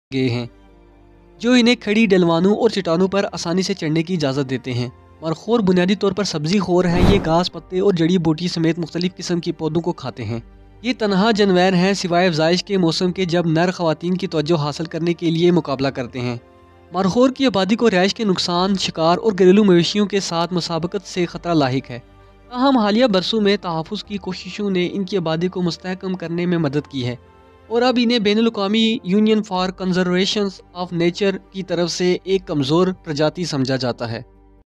गए हैं जो इन्हें खड़ी ढलवानों और चट्टानों पर आसानी से चढ़ने की इजाज़त देते हैं। मरखोर बुनियादी तौर पर सब्जी खोर हैं। ये घास, पत्ते और जड़ी बूटी समेत मुख्तलिफ किस्म के पौधों को खाते हैं। ये तनहा जानवर हैं सिवाय अफजाइश के मौसम के, जब नर खवातीन की तवज्जो हासिल करने के लिए मुकाबला करते हैं। मरखोर की आबादी को रिहाइश के नुकसान, शिकार और घरेलू मवेशियों के साथ मुसाबकत से खतरा लाहिक है। ताहम हालिया बरसों में तहफ़्फ़ुज़ की कोशिशों ने इनकी आबादी को मुस्तहकम करने में मदद की है और अब इन्हें बैनुल-अक़वामी union for conservation of nature की तरफ से एक कमज़ोर प्रजाति समझा जाता है।